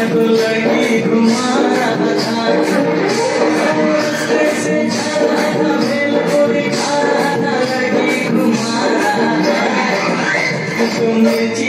को लड़की घुमा रहा था, कैसे जाना था मेल को दिखा रहा था, लड़की घुमा रहा था। तुमने